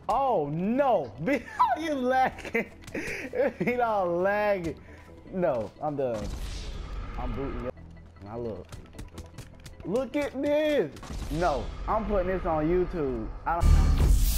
Oh no! You lagging? He all lagging. No, I'm done. I'm booting your. Now look. Look at this. No, I'm putting this on YouTube. I don't.